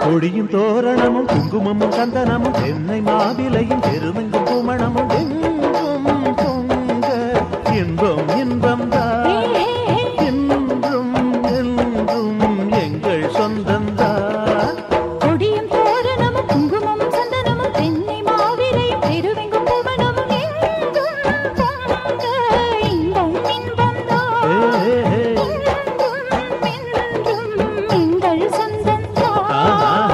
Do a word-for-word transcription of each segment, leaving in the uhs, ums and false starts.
கொடியும் தோரணமும் குங்குமமும் சந்தனமும் தென்னை மாவிலையும் பெருமெங்கும் குமணமும் எங்கும் பொங்க இன்பம் இன்பம் தான் என்றும் என்றும் எங்கள் சொந்தந்தான். கொடியும் தோரணமும் குங்குமமும் சந்தனமும் தென்னை மாவிலையும் பெருமெங்கும் குமணமும் எங்கும் பொங்க இன்பம் இன்பம் தான் என்றும் என்றும் எங்கள் சொந்தந்தான்.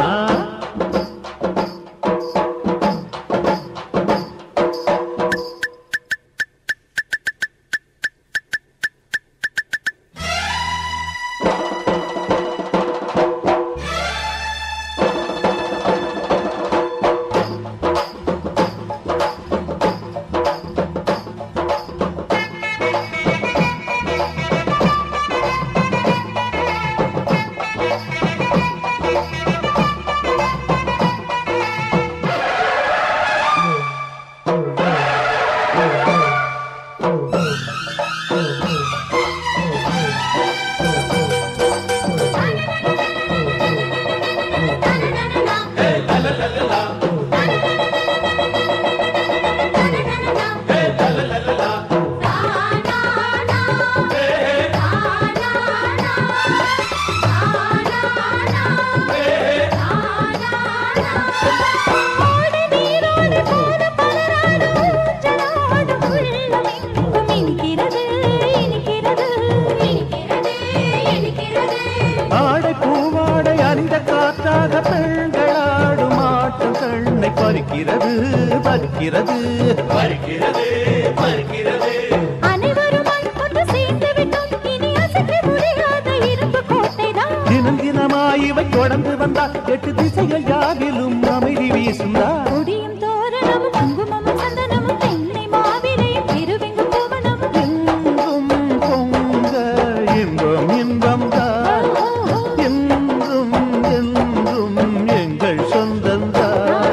ஆடை பூவாடை அணிந்த காற்றாக பெண்களாடும் ஆட்டம் கண்ணை பறிக்கிறது பறிக்கிறது பறிக்கிறது பறிக்கிறது. அனைவரும் ஒன்று சேர்ந்து விட்டோம் இனி அசைக்க முடியாத இரும்பு கோட்டைதான். தினம் தினமாய் இவை தொடர்ந்து வந்தால் எட்டு திசைகள் யாவிலும் அமைதி வீசுந்தா. கொடியும் தோரணமும் குங்குமமும் சந்தனமும் தென்னை மாவிலையும் பெருவெங்கும் கோவணமும் எங்கும் பொங்க இன்பம் இன்பம் தான் என்றும் என்றும் எங்கள் சொந்தந்தான்.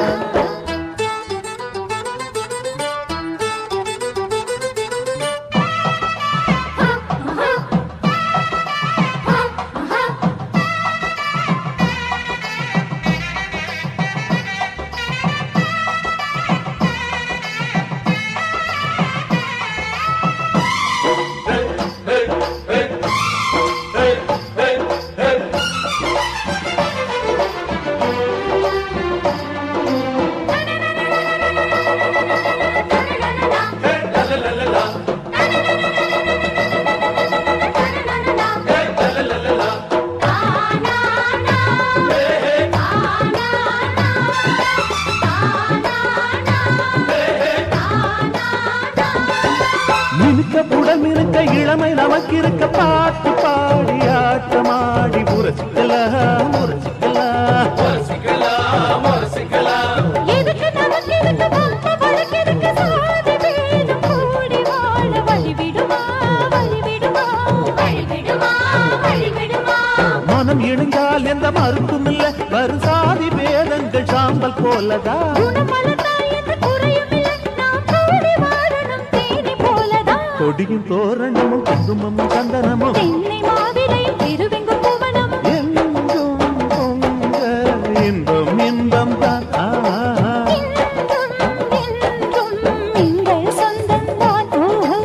மினுக்க புடமிருக்க இளமை நமக்கிருக்க பாட்டு பாடி ஆட்டமாடி முரசிக்கலாம் முரசிக்கலாம் முரசிக்கலாம் முரசிக்கலாம். எதுக்கு நமக்கு இருக்கு வம்ப வழக்கு இருக்கு சாதி வேணும் கூடி வாழ வழி விடுமா வழி விடுமா வழி விடுமா வழி விடுமா. மனம் இணைந்தால் எந்த மறுப்பும் இல்ல வரும் சாதி பேதங்கள் சாம்பல் போலதா. குணமலர்ந்தால் எந்த குறையும் இல்லை நாம் கூடி வாழணும் தேனி போலதான். கொடியும் தோரணமும் குங்குமமும் சந்தனமும் தென்னை மாவிலையும் பெருவெங்கும் கோவணமும் எங்கும் பொங்க இன்பம் இன்பம் தான். என்றும் என்றும் எங்கள் சொந்தந்தான். ஓஹோ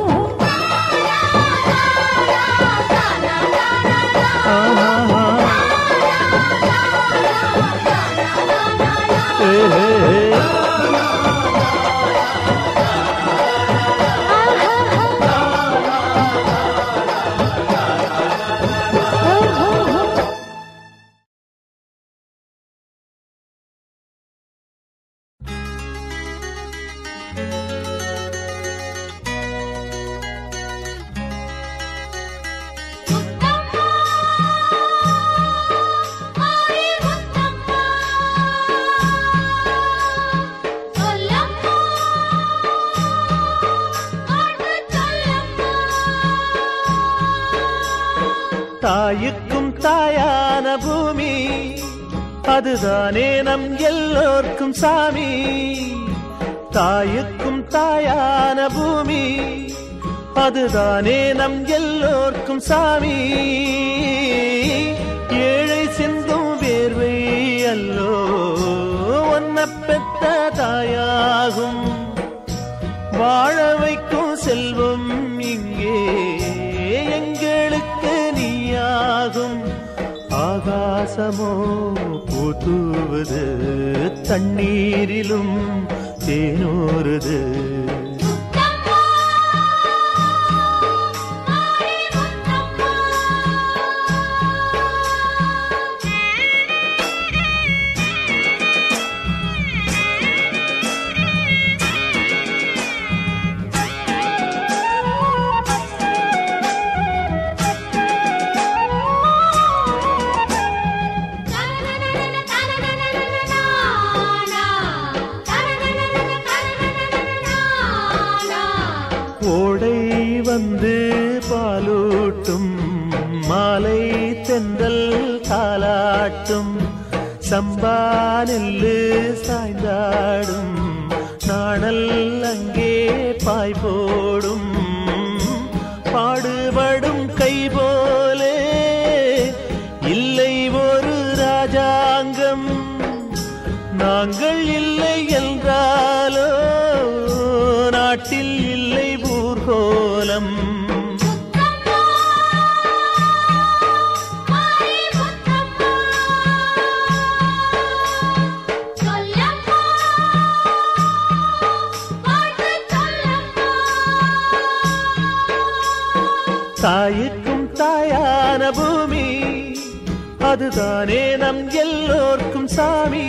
தாயுக்கும் தாயான பூமி அதுதானே நம் எல்லோர்க்கும் சாமி. தாயுக்கும் தாயான பூமி அதுதானே நம் எல்லோர்க்கும் சாமி. ஏழை சிந்தும் வேர்வை அல்ல நீயாகும் வாழ வைக்கும் செல்வம் இங்கே எங்களுக்கு நீயாகும் ஆகாசமோ பூத்துவது தண்ணீரிலும் தேனூறுது ஓடை வந்து பாலூட்டும் மாலை தென்றல் தாலாட்டும் சம்பா நெல்லு சாய்ந்தாடும் நாணல் அங்கே பாய் போடும் பாடுபடும் கை போலே இல்லை ஒரு ராஜாங்கம் நாங்கள் இல்லை என்றாலோ நாட்டில் இல்லை ஊர்கோலம் தாய்க்கும் தாயான பூமி அதுதானே நம் எல்லோர்க்கும் சாமி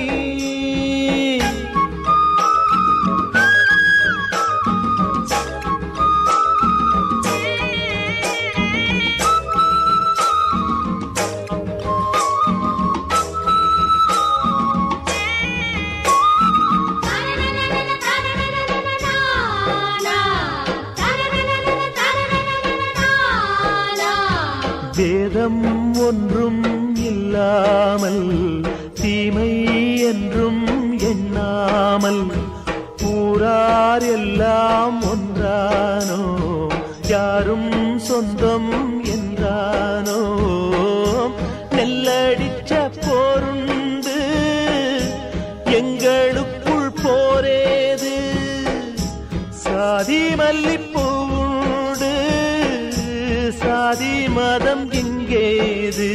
வேதம் ஒன்றும் இல்லாமல் தீமை என்றும் எண்ணாமல் ஊரார் எல்லாம் ஒன்றானோ யாரும் சொந்தம் என்றானோ நெல்லடிச்ச போருண்டு எங்களுக்குள் போரேது சாதி மல்லிப்பூண்டு சாதி மதம் இங்கேது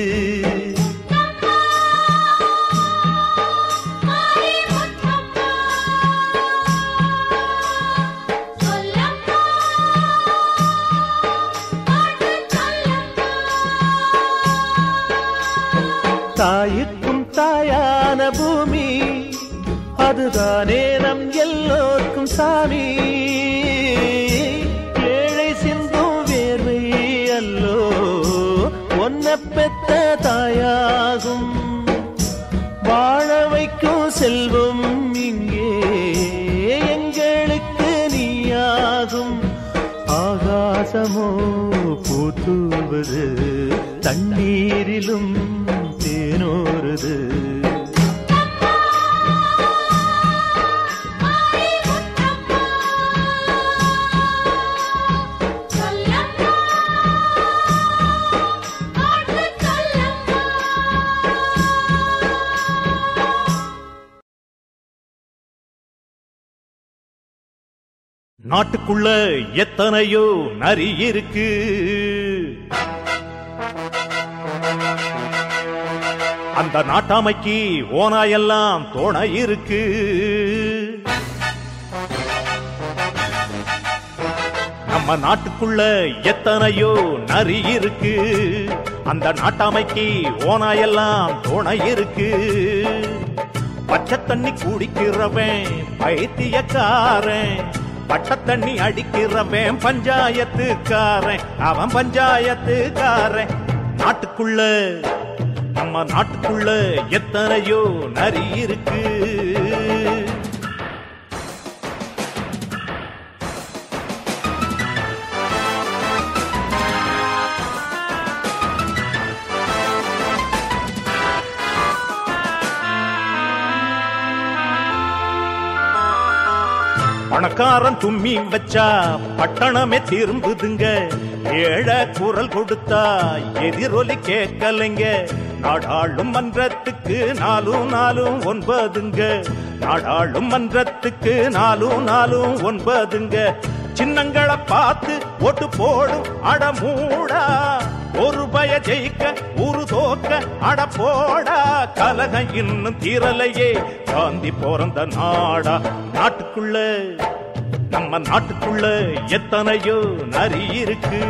தாய்க்கும் தாயான பூமி அதுதானே நம் எல்லோர்க்கும் சாமி ஏழை சிந்தும் வேர்வை அல்லோ ஒன்ன பெத்த தாயாகும் வாழ வைக்கும் செல்வம் இங்கே எங்களுக்கு நீயாகும் ஆகாசமோ பூத்துவது தண்ணீரிலும் தேனோருது நாட்டுக்குள்ள எத்தனையோ நரி இருக்கு அந்த நாட்டாமைக்கு ஓனாயெல்லாம் தோணை இருக்கு நம்ம நாட்டுக்குள்ள எத்தனையோ நரி இருக்கு அந்த நாட்டாமைக்கு ஓனாயெல்லாம் தோணை இருக்கு பச்சை தண்ணி குடிக்கிறவன் பைத்தியக்காரன் பட்ட தண்ணி அடிக்கிறவன் பஞ்சாயத்துக்காரன் அவன் பஞ்சாயத்துக்காரன் நாட்டுக்குள்ள நம்ம நாட்டுக்குள்ள எத்தனையோ நரி இருக்கு பணக்காரன் தும்மி வச்சா பட்டணமே திரும்புதுங்க ஏழை குரல் கொடுத்தா எதிரொலி கேட்கலைங்க நாடாளும் மன்றத்துக்கு நாலும் நாலும் ஒன்பதுங்க நாடாளும் மன்றத்துக்கு நாலும் நாலும் ஒன்பதுங்க சின்னங்களை பார்த்து ஓட்டு போடும் அடமூடா ஒரு பய ஜெயிக்க ஒரு தோக்க அட போடா கலகம் இன்னும் தீரலையே காந்தி பிறந்த நாடா நாட்டுக்குள்ள நம்ம நாட்டுக்குள்ள எத்தனையோ நரி இருக்கு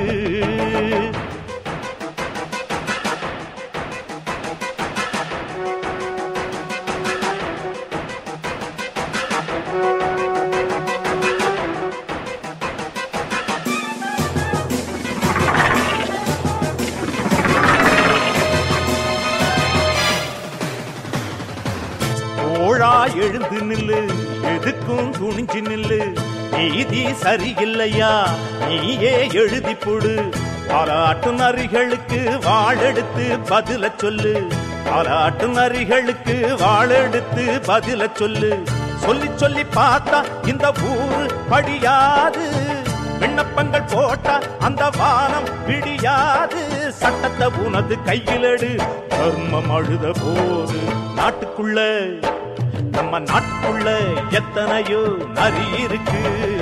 எழுந்து நில்லு எதுக்கும் துணிஞ்சு நில்லு நீதி சரியில்லையா நீயே எழுதி போடு பாராட்டு நரிகளுக்கு வாழெடுத்து பதில சொல்லு பாராட்டு நரிகளுக்கு வாழெடுத்து பதில சொல்லு சொல்லி சொல்லி பார்த்தா இந்த ஊரு படியாது விண்ணப்பங்கள் போட்டா அந்த வானம் பிடியாது சட்டத்தை உனது கையிலடு தர்மம் அழுத போது நாட்டுக்குள்ள நம்ம நாட்டுக்குள்ள எத்தனையோ நரி இருக்கு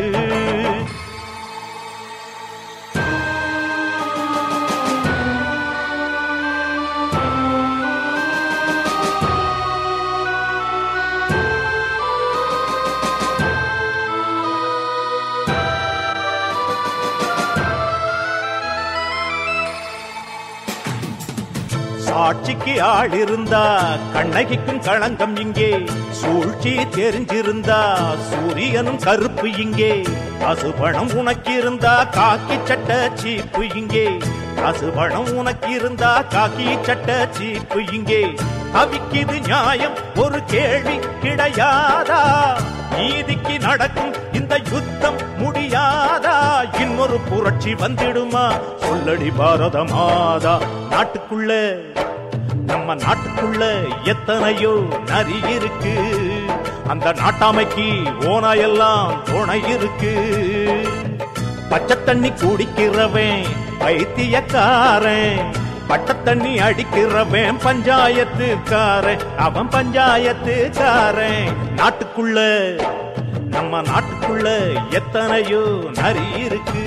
சாட்சிக்கு ஆள் இருந்தா கண்ணகிக்கும் களங்கம் இங்கே சூழ்ச்சி தெரிஞ்சிருந்தா சூரியனும் கருப்பு இங்கே அசுபணம் உனக்கு இருந்தா காக்கி சட்ட சீப்பு இங்கே அசுபணம் உனக்கு இருந்தா காக்கி சட்ட சீப்பு இங்கே தவிக்குது நியாயம் ஒரு கேள்வி கிடையாதா நீதிக்கு நடக்கும் இந்த யுத்தம் முடியாதா இன்னொரு புரட்சி வந்திடுமா சொல்லடி பாரத மாதா நாட்டுக்குள்ள நம்ம நாட்டுக்குள்ள எத்தனையோ நரி இருக்கு அந்த நாட்டாமைக்கு ஓனாயெல்லாம் துணை இருக்கு பச்சை தண்ணி குடிக்கிறவன் பைத்தியக்காரன் பட்ட தண்ணி அடிக்கிறவன் பஞ்சாயத்துக்காரன் அவன் பஞ்சாயத்துக்காரன் நாட்டுக்குள்ள நம்ம நாட்டுக்குள்ள எத்தனையோ நரி இருக்கு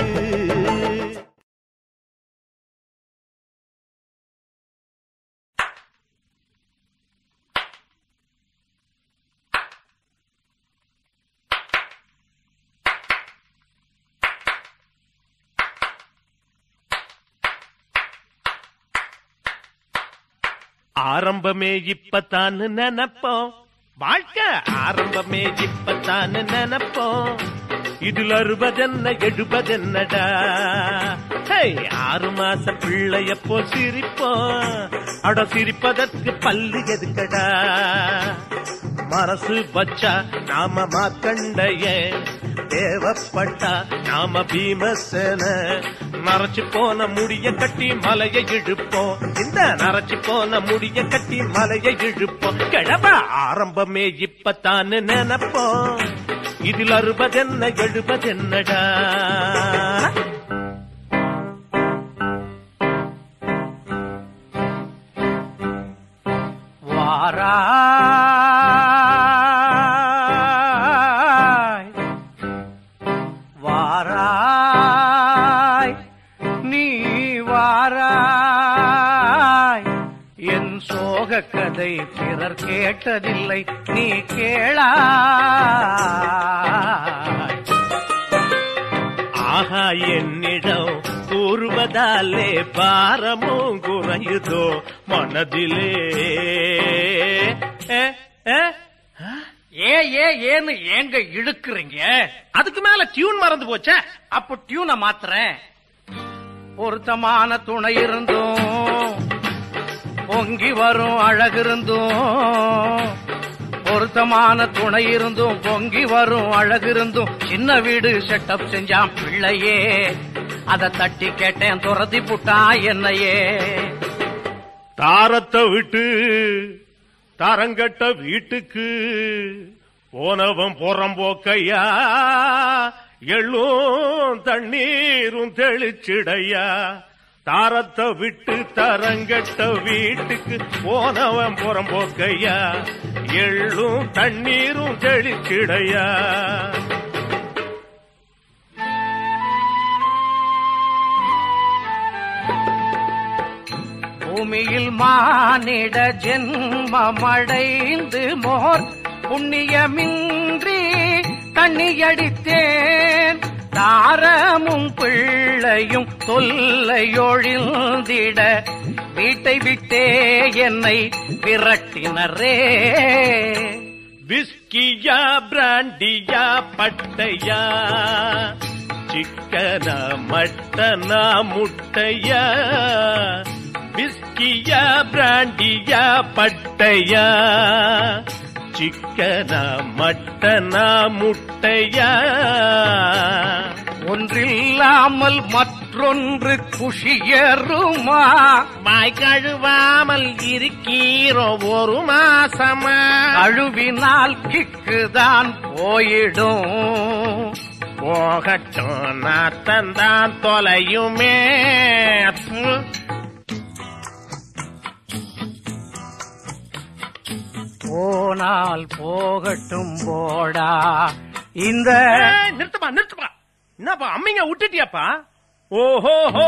ஆரம்பமே இப்பத்தான்னு நினைப்போம் வாழ்க்கை ஆரம்பமே இப்பத்தான்னு நினைப்போம் இதுல அறுபதென்ன எழுபதென்னடா ஆறு மாச பிள்ளைய போல் சிரிப்போம் அட சிரிப்பதற்கு பல்லு எதுக்கடா மனசு வச்சா நாம மாக்கண்டைய தேவப்பட்டா நாம பீமசேன நரைச்சு போன முடிய கட்டி மலையை இழுப்போம் இந்த நரைச்சு போன முடிய கட்டி மலையை இழுப்போம் கிழவ ஆரம்பமே இப்பத்தான்னு நினைப்போம் இதில் அறுபதென்ன எழுபதென்னடா வாரா கதை பிறர் கேட்டதில்லை நீ கேளா ஆஹா என்னிடம் கூறுவதாலே பாரமும் குறையுதோ மனதிலே ஏ ஏ ஏன்னு ஏங்க இழுக்குறீங்க அதுக்கு மேல டியூன் மறந்து போச்சா அப்ப டியூனை மாத்துறேன் பொருத்தமான துணை இருந்தும் பொங்கி வரும் அழகிருந்தும் பொருத்தமான துணை இருந்தும் பொங்கி வரும் அழகிருந்தும் சின்ன வீடு செட்டப் செஞ்சான் பிள்ளையே அத தட்டி கேட்டேன் துரத்தி புட்டா என்னையே தாரத்தை விட்டு தரங்கட்ட வீட்டுக்கு போனவன் புறம்போக்கையா எள்ளும் தண்ணீரும் தெளிச்சிடையா தாரத்தை விட்டு தரங்கட்ட வீட்டுக்கு போனவன் புறம்போக்கையா, எள்ளும் தண்ணீரும் செழிச்சிடையா. பூமியில் மானிட ஜென்மமடைந்து மோர் புண்ணியமின்றி தண்ணியடித்தேன். தாரமும் பிள்ளையும் தொல்லையொழிந்திட வீட்டை விட்டே என்னை விரட்டினரே. விஸ்கியா பிராண்டியா பட்டையா, சிக்கனா மட்டனா முட்டையா, விஸ்கியா பிராண்டியா பட்டையா, சிக்கனா மட்டனா முட்டையா. ஒன்றில்லாமல் மற்றொன்று குஷியருமா, வாய் கழுவாமல் இருக்கீரோ ஒரு மாசமா. அழுவினால் கிக்குதான் போயிடும், போகட்டும் நாத்தந்தான் தொலையுமே. போனால் போகட்டும் போடா. இந்த நிறுத்துப்பா நிறுத்துப்பா, என்னப்பா அம்மிங்க விட்டுட்டியாப்பா? ஓஹோ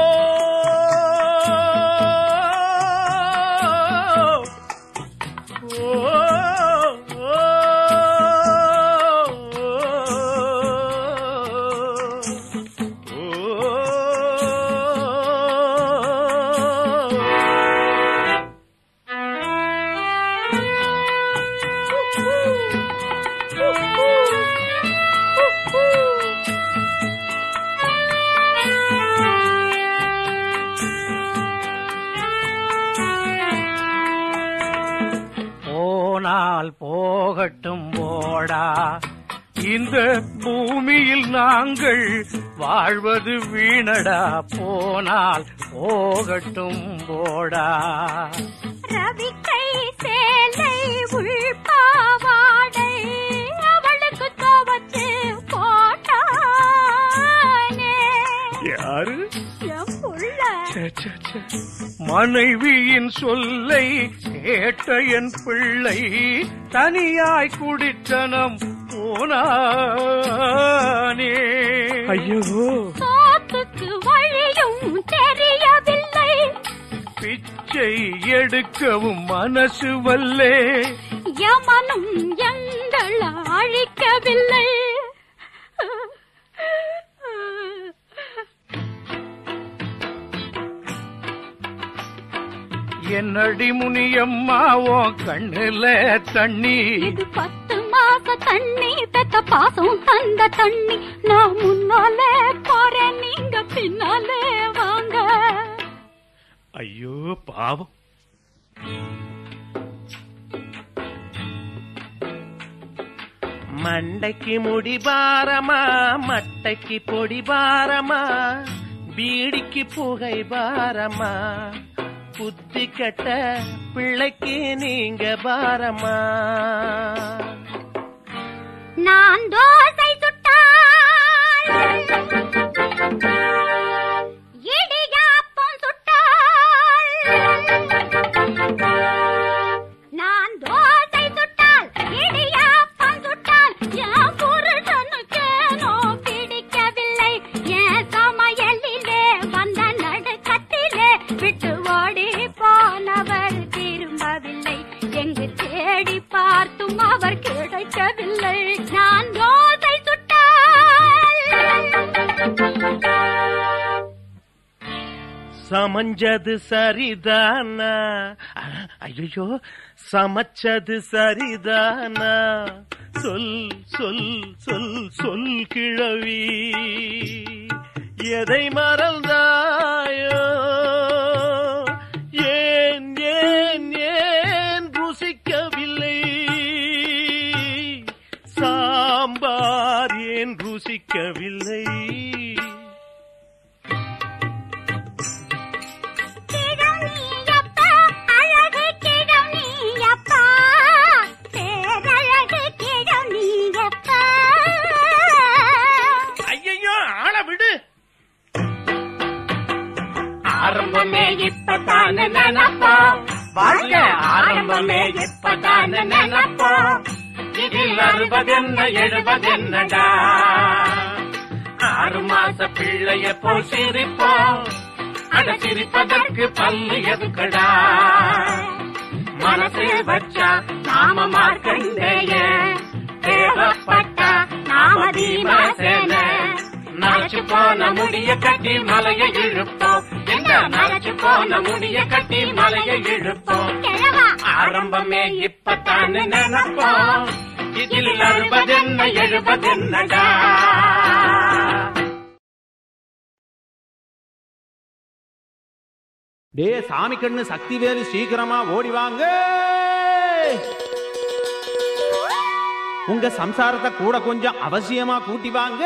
போகட்டும் போடா. இந்த பூமியில் நாங்கள் வாழ்வது வீணடா, போனால் போகட்டும் போடா. ரவிக்கை சேலை உள்பாவாடை அவளுக்கு துவச்சு போட்டானே. யாரு? என் புள்ள. மனைவியின் சொல்லை கேட்ட என் பிள்ளை தனியாய் குடித்தனம் போனானே. ஐயோ, சோத்துக்கு வழியும் தெரியவில்லை, பிச்சை எடுக்கவும் மனசு வல்லே. யமனும் எங்கள் அழிக்கவில்லை. என்னடி முனியம்மா உன் கண்ணுல தண்ணி? இது பத்து மாச தண்ணி, பெத்த பாசம் தந்த தண்ணி. நான் முன்னாலே போறேன், நீங்க பின்னாலே வாங்க. ஐயோ பாவம். மண்டைக்கு முடி பாரமா, மட்டைக்கு பொடி பாரமா, பீடிக்கு புகை பாரமா, புத்தி கட்ட பிள்ளைக்கு நீங்க பாரமா. நான் தோசை சுட்டால் இடியாப்பம் சுட்டால், நான் தோசை சுட்டால் இடியாப்பம் சுட்டால் என் புருஷனுக்கேனோ பிடிக்கவில்லை. என் சமையலிலே வந்த நடுக்கத்திலே விட்டு ஓடி போனவர் திரும்பவில்லை. எங்கு தேடி பார்த்தும் அவர் கிடைக்கவில்லை. நான் தோசை சுட்டால் சமஞ்சது சரிதானா? ஐயோ, சமைச்சது சரிதானா? சொல் சொல் சொல் சொல் கிழவி, எதை மறந்தாயோ? ஏன் ஏன் ஏன் ருசிக்கவில்லை? சாம்பார் ஏன் ருசிக்கவில்லை? வாழ்க்கை ஆரம்பமே இப்பதான் நினைப்போம் இதில் அறுபதென்ன எழுபதென்னடா ஆறு மாச பிள்ளைய போல் சிரிப்போம் அட சிரிப்பதற்கு பல்லு எதுக்கடா மனசு வச்சா நாம மார்க்கண்டேய தேவைப்பட்டா நாம தீமசேன நரைச்சு போன முடிய கட்டி மலையை இழுப்போம் இந்த நரைச்சு போன முடிய கட்டி மலையை இழுப்போம் ஆரம்பமே இப்பத்தான் நினைப்போம் இதில் அறுபதென்ன எழுபதென்னடா டே சாமி கண்ணு சக்தி வேலு சீக்கிரமா ஓடி வாங்க உங்க சம்சாரத்தை கூட கொஞ்சம் அவசியமா கூட்டி வாங்க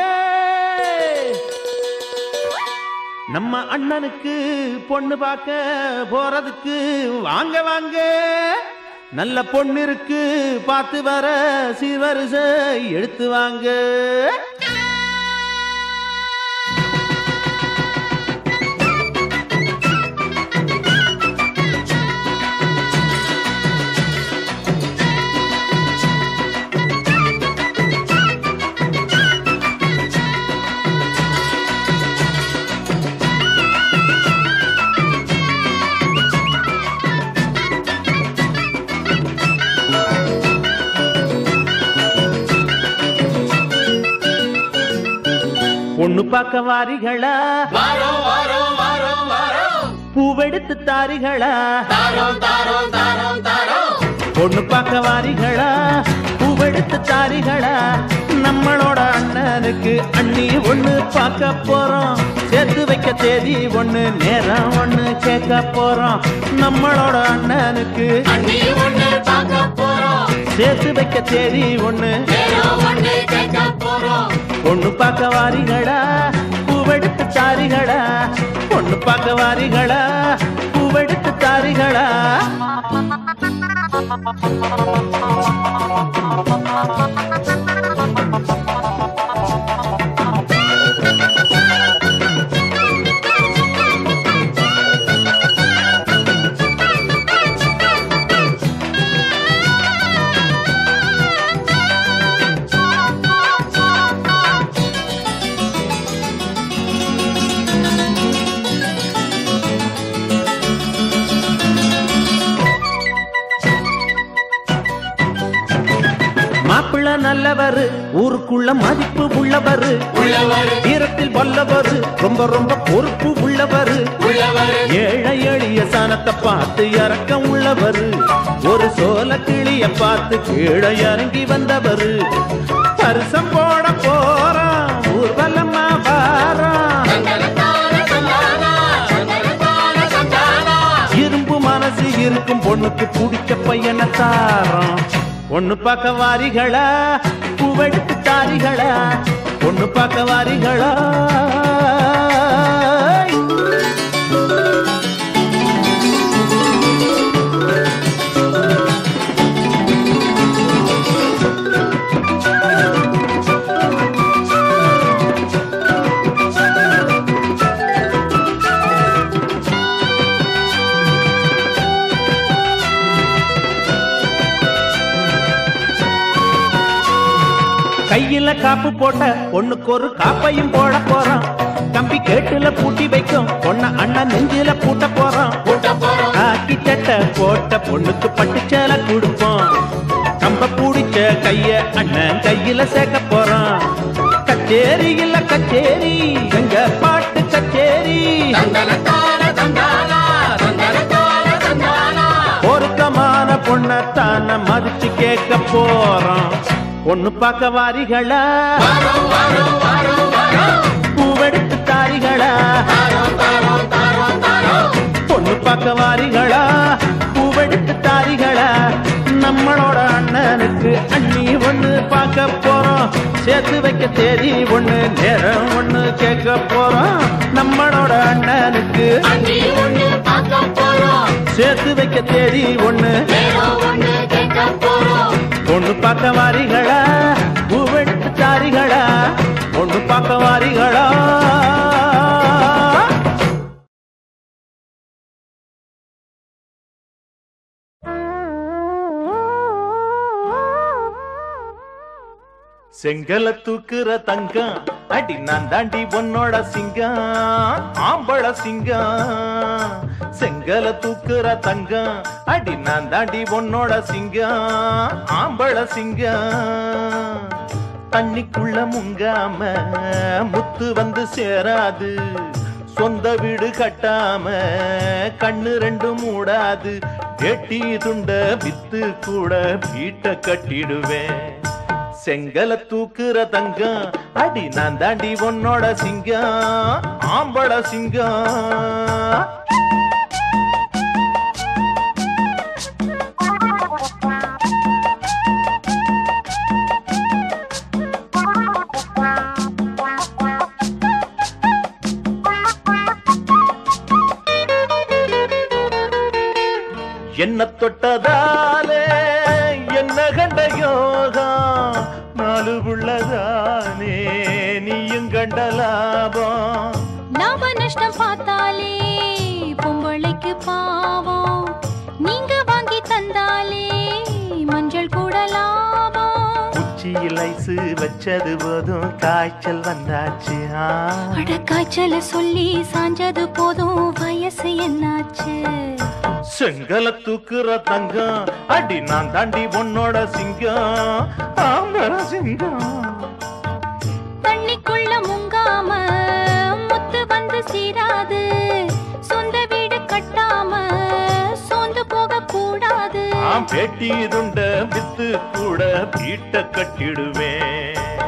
நம்ம அண்ணனுக்கு பொண்ணு பார்க்க போறதுக்கு வாங்க வாங்க நல்ல பொண்ணு இருக்கு பார்த்து வர சீர்வரிசை எடுத்து வாங்க பொண்ணு பார்க்க வாரிகளா பூவெடுத்து தாரிகளா பொண்ணு பார்க்க வாரிகளா பூவெடுத்து தாரிகளா நம்மளோட அண்ணனுக்கு அண்ணி ஒண்ணு பார்க்க போறோம் சேர்த்து வைக்க தேதி ஒண்ணு நேரம் ஒண்ணு கேட்க போறோம் நம்மளோட அண்ணனுக்கு அண்ணி ஒண்ணு பார்க்க போறோம் சேர்த்து வைக்க தேதி ஒண்ணு நேரம் ஒண்ணு கேட்க போறோம் பொண்ணு பார்க்க வாரிகளா பூவெடுத்து தாரிகளா பொண்ணு பார்க்க வாரிகளா பூவெடுத்து தாரிகளா மாப்பிள்ள நல்லவரு ஊருக்குள்ள மதிப்பு உள்ளவரு வீரத்தில் வல்லவரு ரொம்ப ரொம்ப பொறுப்பு உள்ளவரு ஏழை எளிய சாணத்தை பார்த்து இறக்கம் உள்ளவரு ஒரு சோல கிளிய பார்த்து கீழே இறங்கி வந்தவரு பரிசம் போட போறான் ஊர்வலமா வாரான் இரும்பு மனசு இருக்கும் பொண்ணுக்கு பிடிச்ச பையனை தாரான் பொண்ணு பார்க்க வாரிகளா பூவெடுத்து தாரிகளா பொண்ணு பார்க்க வாரிகளா கையில காப்பு போட்ட பொண்ணுக்கு ஒரு காப்பையும் போட போறான் கம்பி கேட்டுல பூட்டி வைக்கும் பொண்ண அண்ணன் நெஞ்சில பூட்ட போறான் காக்கி சட்டை போட்ட பொண்ணுக்கு பட்டு சேலை கொடுப்போம் கம்ப பூடிச்ச கைய அண்ணன் கையில சேர்க்க போறான் கச்சேரி இல்ல கச்சேரி எங்க பாட்டு கச்சேரி பொருத்தமான பொண்ணத்தான மதிச்சு கேட்க போறான் பொண்ணு பார்க்க வாரிகளா பூவெடுத்து தாரிகளா பொண்ணு பார்க்க வாரிகளா பூவெடுத்து தாரிகளா நம்மளோட அண்ணனுக்கு அண்ணி ஒண்ணு பார்க்க போறோம் சேர்த்து வைக்க தேதி ஒண்ணு நேரம் ஒண்ணு கேட்க போறோம் நம்மளோட அண்ணனுக்கு அண்ணி ஒண்ணு பார்க்க போறோம் சேர்த்து வைக்க தேதி ஒண்ணு நேரம் ஒண்ணு கேட்க போறோம் பொண்ணு பார்க்க வாரிகளா பூவெடுத்து தாரிகளா பொண்ணு பார்க்க வாரிகளா செங்கல தூக்குற தங்கம் அடி நான் தாண்டி உன்னோட சிங்கம் ஆம்பள சிங்கம் செங்கல தூக்குற தங்கம் அடி நான் தாண்டி உன்னோட சிங்கம் ஆம்பள சிங்கம் தண்ணிக்குள்ள முங்காம முத்து வந்து சேராது சொந்த வீடு கட்டாம கண்ணு ரெண்டு மூடாது எட்டி துண்ட வித்து கூட வீட்டை கட்டிடுவேன் செங்கல தூக்குற தங்கம் அடி நான் தாண்டி உன்னோட சிங்கம் ஆம்பள சிங்கம் என்ன தொட்டதாலே என்ன கண்ட யோகா நாலு உள்ளதானே நீயும் கண்ட லாபம் லாப நஷ்டம் பார்த்தாலே பொம்பளைக்கு பாவம் நீங்க வாங்கி தந்தாலே மஞ்சள் கூட லாபம் உச்சியில் ஐசு வச்சது போதும் காய்ச்சல் வந்தாச்சு அட காய்ச்சல சொல்லி சாஞ்சது போதும் வயசு என்னாச்சு செங்கல தூக்குற தங்கம் அடி நான் தாண்டி உன்னோட சிங்கம் ஆம்பள சிங்கம் தண்ணிக்குள்ள முங்காம முத்து வந்து சீராது சொந்த வீடு கட்டாம சோர்ந்து போக கூடாது பேட்டி துண்ட வித்து கூட வீட்டை கட்டிடுவேன்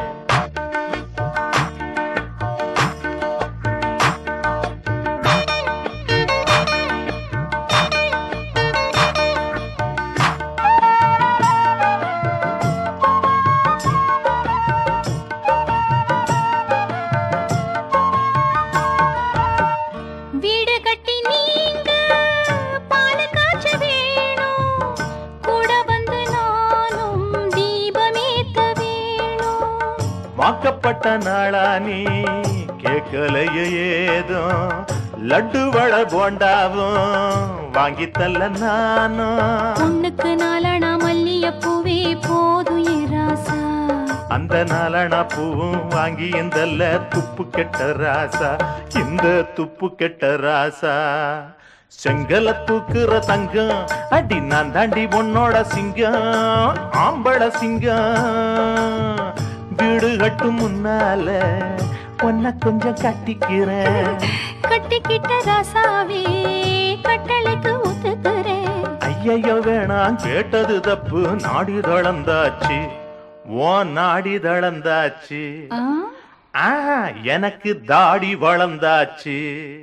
வாக்கப்பட்ட நாளா நீ கேட்கலையே ஏதோ லட்டு வள போண்டாவும் வாங்கி தல்ல நானும் உன்னுக்கு நாளனா மல்லிய பூவே போதும் ராசா அந்த நாளனா பூவும் வாங்கி இந்த துப்பு கெட்ட ராசா இந்த துப்பு கெட்ட ராசா செங்கல தூக்குற தங்கம் அடி நான் தாண்டி உன்னோட சிங்கம் ஆம்பள சிங்கம் வீடு கட்டும் முன்னால உன்னை கொஞ்சம் கட்டிக்கிறேன் கட்டிக்கிட்ட ராசாவே கட்டளைக்கு ஒத்துக்கிறேன் ஐயையோ வேணாம் கேட்டது தப்பு நாடி தளர்ந்தாச்சு ஓ நாடி தளர்ந்தாச்சு ஆ எனக்கு தாடி வளர்ந்தாச்சு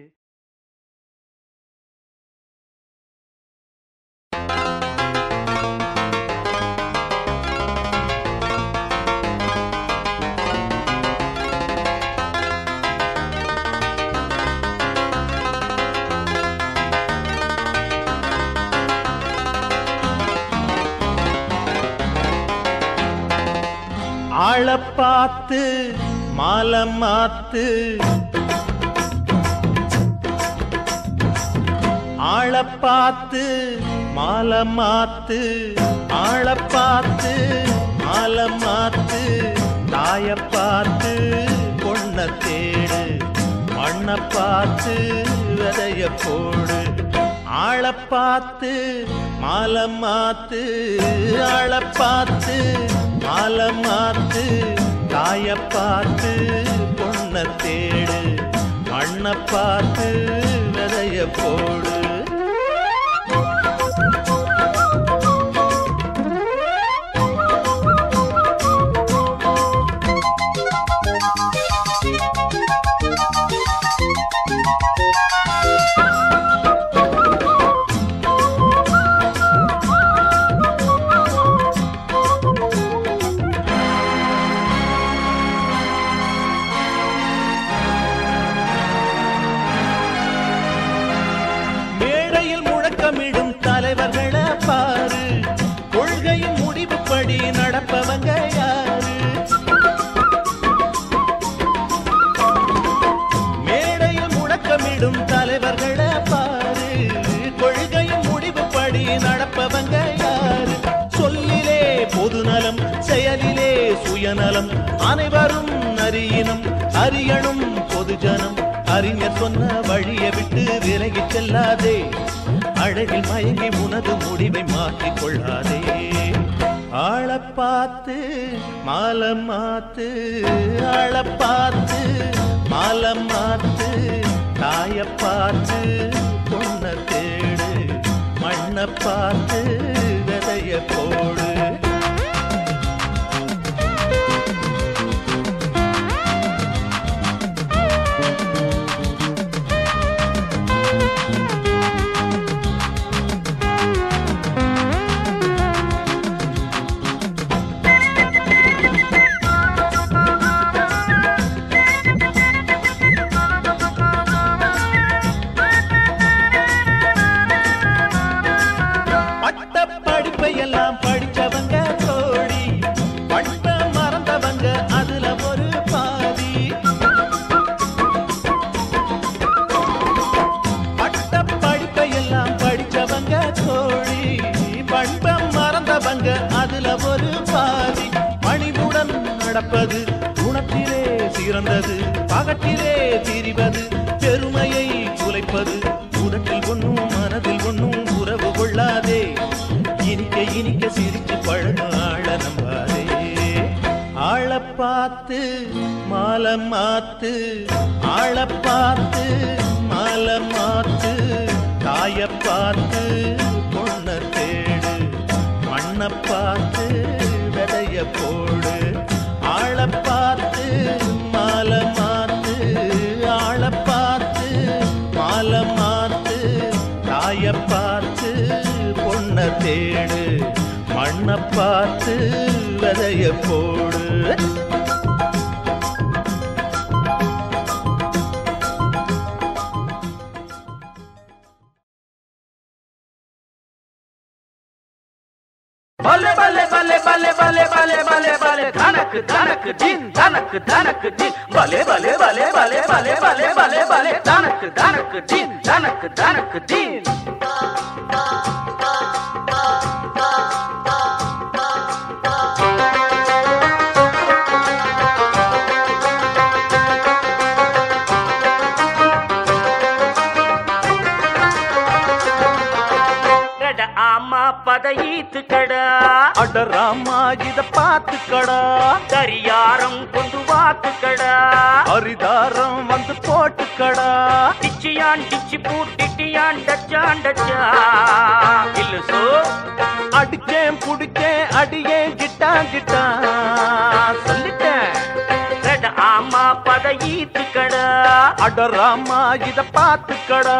ஆள பார்த்து மாலை மாத்து ஆள பார்த்து மாலை மாத்து ஆள பார்த்து மாலை மாத்து தாய பார்த்து பொண்ண தேடு மண்ண பார்த்து விதைய போடு ஆள பார்த்து மாலை மாத்து ஆள பார்த்து மாலை மாத்து தாய பார்த்து பொண்ண தேடு மண்ண பார்த்து விதைய போடு அனைவரும் அறியினும் அறியணும் பொதுஜனம் அறிஞர் சொன்ன வழியை விட்டு விலகி செல்லாதே அழகில் மயங்கி உனது முடிவை மாற்றிக் கொள்ளாதே ஆளை பார்த்து மாலை மாத்து ஆளை பார்த்து மாலை மாத்து தாய பார்த்து பொண்ண தேடு மண்ணை பார்த்து விதைய போடு எல்லாம் படிச்சவங்க தோழி பட்ட மறந்தவங்க அதுல ஒரு பாதி பட்ட படிப்பை எல்லாம் படிச்சவங்க தோழி பண்பம் மறந்தவங்க அதுல ஒரு பாதி பணிவுடன் நடப்பது குணத்திலே சிறந்தது பகட்டிலே திரிவது பெருமையை குலைப்பது உடட்டில் ஒன்னும் மனதில் ஒன்னும் உறவு கொள்ளாதே இனிக்க இனிக்க சிரிச்சு பழகும் ஆள நம்பாதே ஆளை பார்த்து மாலை மாத்து ஆளை பார்த்து மாலை மாத்து தாய பார்த்து பொண்ண தேடு மண்ணை பார்த்து விதைய போடு ஆளை பார்த்து மாலை மாத்து ஆளை பார்த்து மாலை மாத்து தாய பார்த்து பொண்ண தேடு மண்ணை பார்த்து விதைய போடு பலே பலே பலே பலே பலே பலே பலே பலே தனக்கு தனக்கு ஜின் தனக்கு தனக்கு ஜின் பலே பலே பலே பலே பலே பலே பலே பலே தனக்கு தனக்கு ஜின் தனக்கு தனக்கு ஜின் ஆமா பதையீத்து கடா அட ராமா இத பாத்து கடா தரியாரம் கொண்டு வாத்து கடா அரிதாரம் வந்து போட்டு கடா டிச்சியான் டிச்சி பூட்டிட்டியான் டச்சான் டச்சா இல்ல சோ அடிச்சேன் புடிச்சேன் அடியேன் கிட்டா கிட்டா சொல்லிட்டேன் ஆமா பதையீத்து கடா அட ராமா இத பாத்து கடா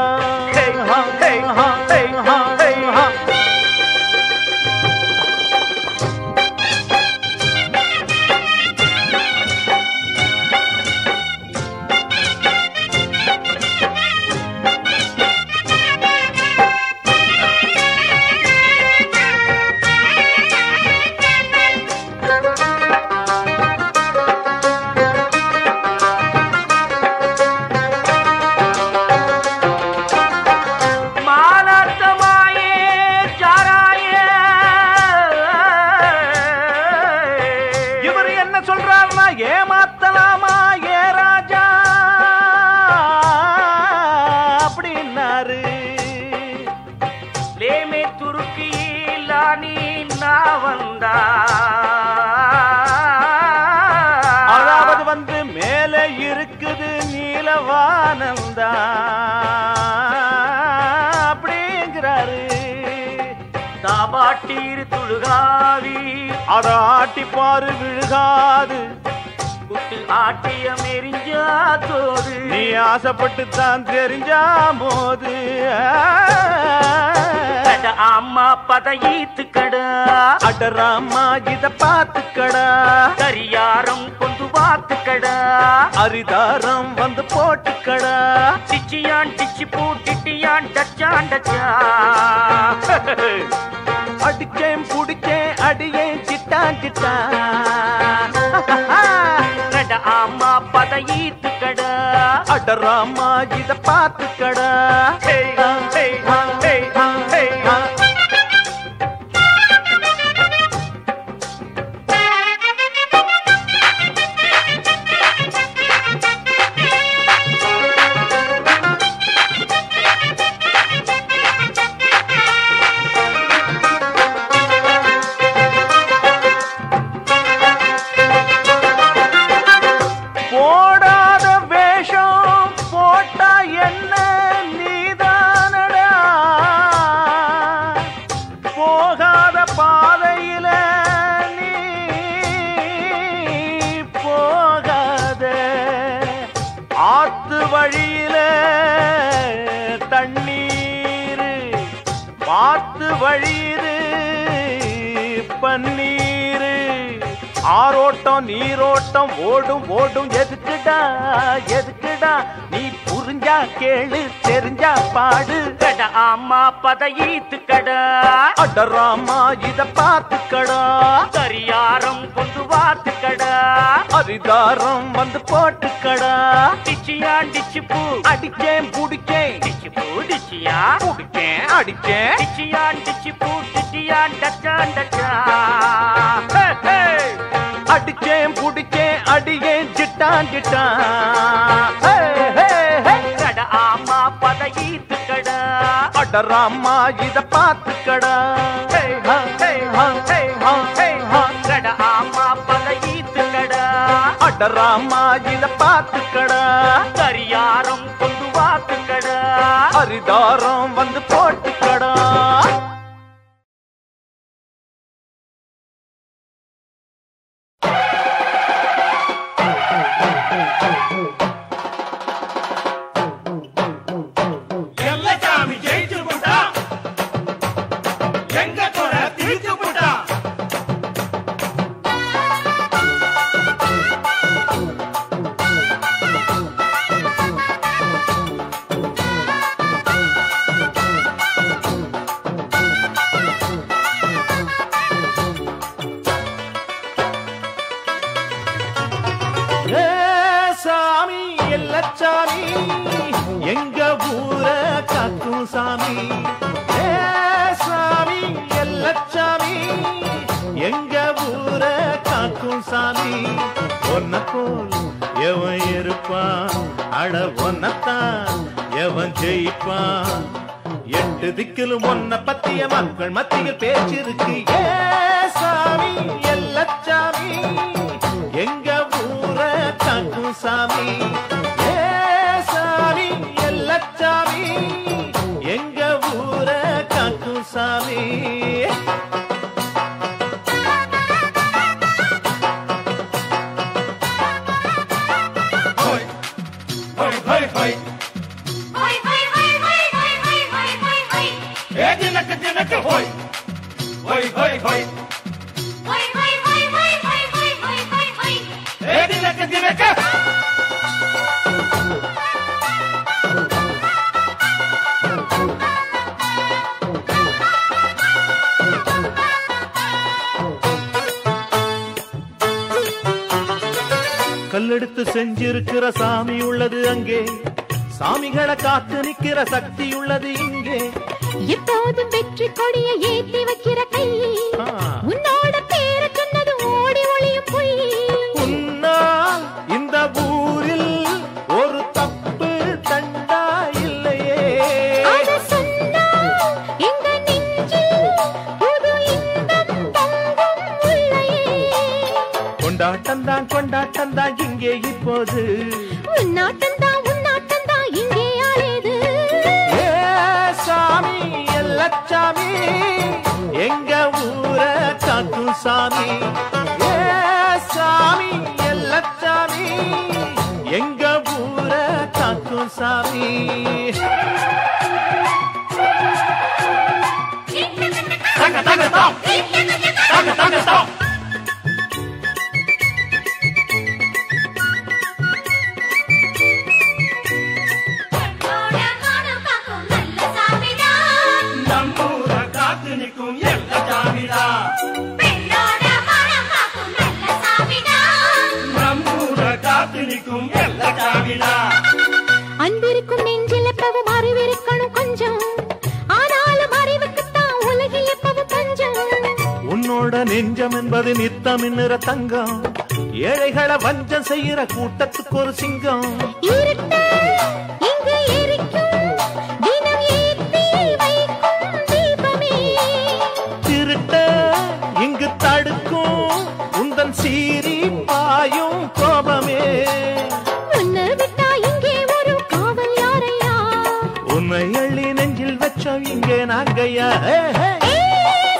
ஏமாத்தலாமா ஏ ராஜா அப்படின்னாரு லேமே துருக்கியில்லா நீ நான் வந்தா அதாவது வந்து மேலே இருக்குது நீலவானந்தா அப்படிங்கிறாரு தாபாட்டீர் துழுகாவி அத ஆட்டிப்பாரு விழுகாது குட்டு ஆட்டியம் எரிஞ்சா தோது நீ ஆசைப்பட்டு தான் தெரிஞ்சா போது அம்மா பதையீத்து கடா அட ராமா இத பாத்து கடா தரியாரம் கொண்டு வாத்து கடா அரிதாரம் வந்து போட்டு கடா டிச்சியான் டிச்சி பூட்டிட்டியான் டச்சான் டச்சா அடிச்சேன் புடிச்சேன் அடியேன் சிட்டா சிட்டா ஆமா பதையீத்து கடா அட ராமா இத பாத்து கடா போகாத பாதையில நீ போகாத ஆத்து வழியில தண்ணீர் பார்த்து வழியிரு பன்னீர் ஆரோட்டம் நீரோட்டம் ஓடும் ஓடும் எதுக்குடா எதுக்குடா நீ புரிஞ்சா கேளு தெரிஞ்சா பாடு கட ஆமா பதையீத்து கடா அடராமா இத பார்த்து கடா கரியாரம் கொண்டு வாத்து கடா அரிதாரம் வந்து போட்டு கடா டிச்சியான் டிச்சு பூ அடிச்சேன் புடிச்சேன் டிச்சு பூ டிச்சியா புடிச்சேன் அடிச்சேன் டிச்சியான் டிச்சு பூ டிச்சியான் டச்சான் டச்சா ஹே, ஹே. அடிச்சேன் புடிச்சேன் அடியேன் ஜிட்டான் ஜிட்டான் ஹே, ஹே, ஹே. கட ஆமா பதையீத்து கடா அடராமா இத பார்த்து கடா ஹே, ஹா, ஹே, ஹா, ஹே, ஹா, ஹே, ஹா. கட ஆமா பதையீத்து கடா அடராமா இத பார்த்து கடா கரியாரம் கொண்டு வாத்து கடா அரிதாரம் வந்து போட்டு கடா எல்லச்சாமி ஜெயிச்சு போட்டா எங்க குறை தீர்த்து போட்டா ஏ சாமி எல்லச்சாமி எங்க ஊர காக்கும் சாமி ஏ சாமி எல்லச்சாமி எங்க ஊர காக்கும் சாமி ஒன்ன போல் எவன் இருப்பான் அட ஒன்னத்தான் எவன் ஜெயிப்பான் எட்டு திக்கிலும் ஒன்ன பத்திய மக்கள் மத்தியில் பேச்சிருக்கு ஏ சாமி எல்லச்சாமி எங்க ஊர காக்கும் சாமி ஏ சாமி எல்லச்சாமி எங்க ஊர காக்கும் சாமி ஹோய் ஹோய் ஹோய் ஹோய் ஹொய் ஹொய் ஹொய் ஹொய் ஹொய் ஹொய் ஹொய் ஹொய் ஹொய் ஏ தினக்கு தினக்கு ஹோய் ஹோய் ஹோய் ஹோய் ஹொய் ஹொய் ஹொய் ஹொய் ஹொய் ஹொய் ஹொய் ஹொய் ஹொய் ஏ தினக்கு தினக்கு கல்லெடுத்து செஞ்சிருக்கிற சாமி உள்ளது அங்கே சாமிகளை காத்து நிக்கிற சக்தி உள்ளது இங்கே எப்போதும் வெற்றி கொடியை ஏத்தி வைக்கிற கை ஆ. உன்னோட பேரை சொன்னது ஓடி ஒளியும் பொய் உன்னால் இந்த ஊரில் ஒரு தப்பு தண்டா இல்லையே அத சொன்னால் எங்க நெஞ்சில் புது இன்பம் பொங்கும் உள்ளையே கொண்டாட்டம் தான் கொண்டாட்டம் தான் இங்கே இப்போது உன்னாட்டம் தான் உன்னாட்டம் தான் இங்கே ஆளேது ஏ சாமி எல்லச்சாமி எங்க ஊர காக்கும் சாமி ஏ சாமி எல்லச்சாமி எங்க ஊர காக்கும் சாமி தங்க தங்க தாம் தங்க தங்க தாம் என்னோட மனம் காக்கும் நல்ல சாமிதான் நம்மூர காத்து நிற்கும் எல்லச்சாமிதா பெண்ணோட மனம் காக்கும் நல்ல சாமிதான் நம்மூர காத்து நிற்கும் எல்லச்சாமிதா அன்பிருக்கும் நெஞ்சில் எப்பவும் அறிவிருக்கணும் கொஞ்சம் ஆனாலும் அறிவுக்குத்தான் உலகில் எப்பவும் பஞ்சம் உன்னோட நெஞ்சம் என்பது நித்தம் இன்னுற தங்கம் ஏழைகளை வஞ்சம் செய்யற கூட்டத்துக்கு ஒரு சிங்கம் இருட்டு இங்கு எரிக்கும் தினம் ஏத்தி வைக்கும் தீபமே திருட்ட இங்கு தடுக்கும் உந்தன் சீறி பாயும் கோபமே உன்னை விட்டா இங்கே ஒரு காவல் யாரையா உன்னை எள்ளி நெஞ்சில் வச்சோம் இங்கே நாங்கையா ஹே, ஹே. ஏ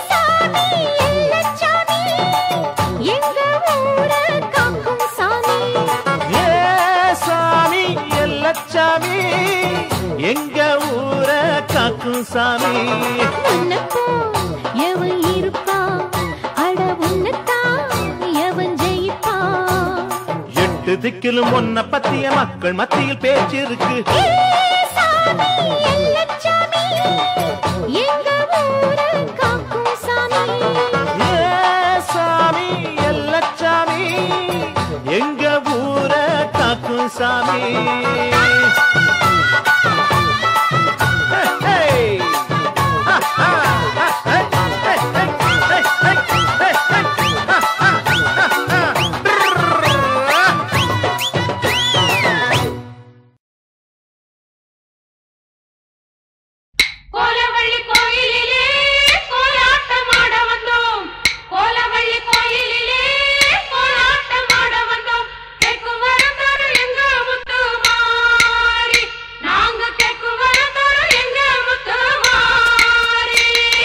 காக்கும் சாமி. உன்னப்போ எவன் இருப்பா, அட உன்னத்தான் எவன் ஜெயிப்பா. எட்டு திக்கிலும் ஒன்ன பத்திய மக்கள் மத்தியில் பேச்சிருக்கு. ஏ சாமி எல்லச்சாமி, எங்க ஊரை காக்கும் சாமி. ஏ சாமி எல்லச்சாமி, எங்க ஊரை காக்கும் சாமி. கோலவள்ளி கோயிலிலே கோலாட்டமாட வந்தோம், கோலவள்ளி கோயிலிலே கோலாட்டமாட வந்தோம். கேக்கும் வரம் தரும் எங்க முத்துமாரி, நாங்க கேக்கும் வரம் தரும் எங்க முத்துமாரி.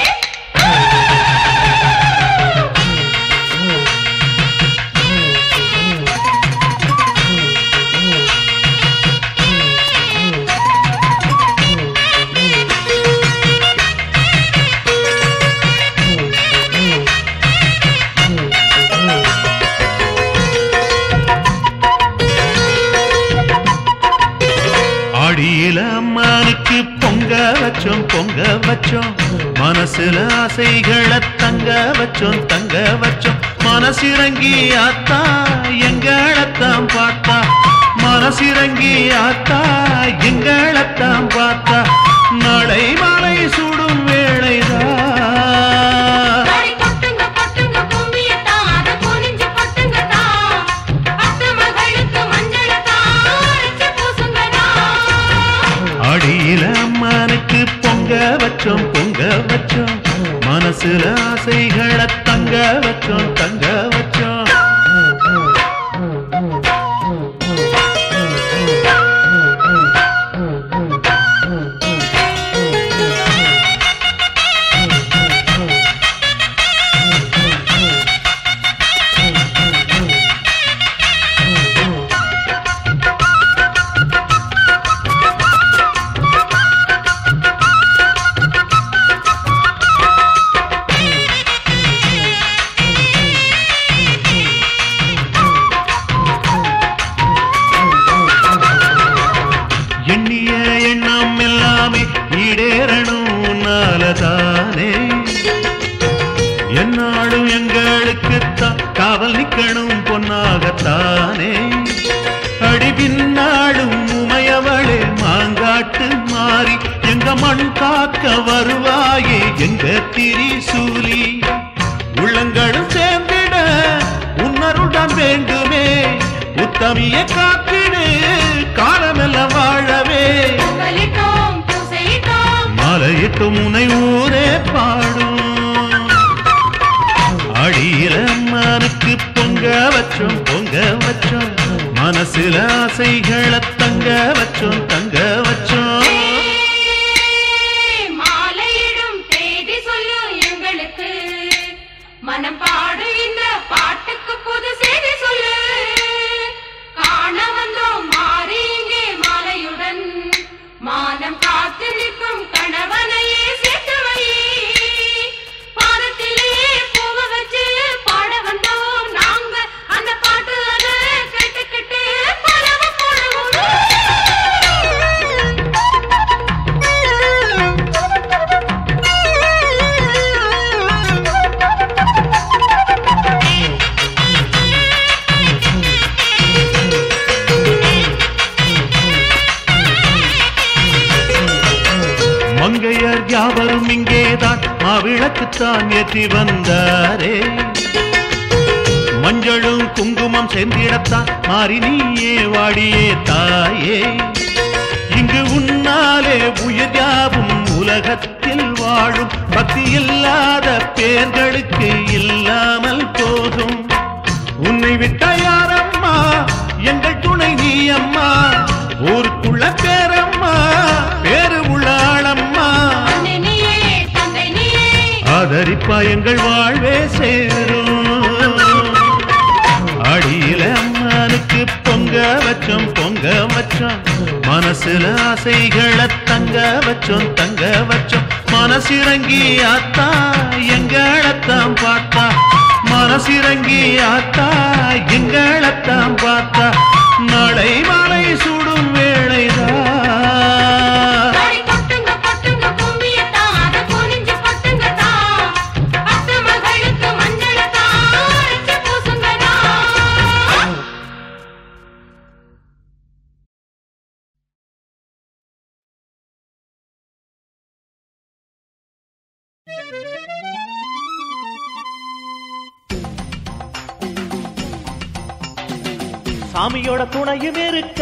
ஆடியில அம்மானுக்கு பொங்க வச்சோம் பொங்க வச்சோம், மனசுல ஆசைகளை தங்க வச்சோம் தங்க வச்சோம். மனசிறங்கி ஆத்தா எங்களத்தான் பார்த்தா, மனசிறங்கி ஆத்தா எங்களத்தான் பார்த்தா. நடை மாலை சுடும் வேளைதான் தாடி கொட்டுங்க கொட்டுங்க கும்மியத்தான், அத குனிஞ்சு கொட்டுங்கத்தான். அத்த மகளுக்கு மஞ்சளத்தான் அரைச்சு பூசுங்கதான். அடியில அம்மானுக்கு பொங்க வச்சோம் பொங்க வச்சோம், மனசுல ஆசைகளை தங்க வச்சோம் தங்க வச்சோம். எண்ணிய எண்ணம் எல்லாமே ஈடேறணும் நாளதானே, என்னாலும் எங்களுக்குத்தான் காவல் நிக்கணும் பொன்னாகத்தானே. அடி பின்னாடும் உமையவளே மாங்காட்டு மாறி, எங்க மண் காக்க வருவாயே எங்க திரிசூலி. உள்ளங்களும் சேர்ந்திட உன்னருடன் வேண்டுமே, உத்தமிய காத்திடு காலமெல்லாம் வாழவே. பொங்கலிட்டோம் பூசையிட்டோம், மலையிட்டு முனை ஊரே பாடும். அடியில அம்மானுக்கு பொங்க வச்சோம் பொங்க வச்சோம், மனசுல ஆசைகளை தங்க வச்சோம் தங்க வச்சோம். மாலையிடும் தேதி சொல்லு எங்களுக்கு, மனம் பாடு இந்த பாட்டுக்கு புது செய்தி சொல்லு. காண வந்தோம் மாறி இங்கே மாலையுடன், மானம் காத்து நிற்கும் கணவனையே சேர்த்து வை. பாதத்திலேயே பூவ வச்சு பாட வந்தோம் நாங்க, அந்த பாட்டு அதை கேட்டுக்கிட்டு பலவும் போடுவோம். மங்கையர் யாவரும் இங்கேதான் மாவிளக்குத்தான் ஏற்றி வந்தாரே, மஞ்சளும் குங்குமம் சேர்ந்திடத்தான் மாறி நீயே வாடியே தாயே. இங்கு உன்னாலே உயிர் யாவும் உலகத்தில் வாழும், பக்தி இல்லாத பேர்களுக்கு இல்லாமல் போகும். உன்னை விட்ட யாரம்மா எங்கள் துணை நீ அம்மா, ஊருக்குள்ள பேரம்மா பேரு உள்ள ஆளம்மா. அன்னை நீயே, தந்தை நீயே, ஆதரிப்பா எங்கள் வாழ்வே சேரும். அடியில அம்மானுக்கு பொங்க வச்சோம் பொங்க வச்சோம் மனசுல ஆசைகளை தங்க வச்சோம் தங்க வச்சோம் மனசிறங்கி ஆத்தா எங்களத்தான் பார்த்தா மனசிறங்கி ஆத்தா எங்களத்தான் பார்த்தா நாளை மாலை சுடும் வேளைதான் அடி கொட்டுங்க கொட்டுங்க கும்மியத்தான் அத குனிஞ்சு கொட்டுங்கத்தான் பத்து மகளுக்கு மஞ்சளத்தான் அரைச்சு பூசுங்கதான் சாமியோட துணையும் இருக்க